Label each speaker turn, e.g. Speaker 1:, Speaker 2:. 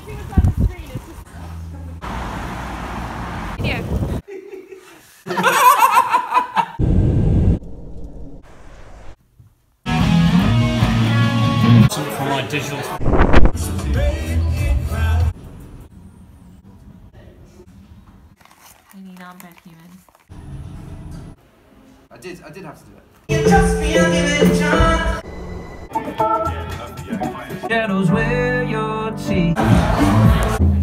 Speaker 1: For my digital.
Speaker 2: We need non-bred humans.
Speaker 3: I did have to do it.
Speaker 4: Shadows wear your teeth.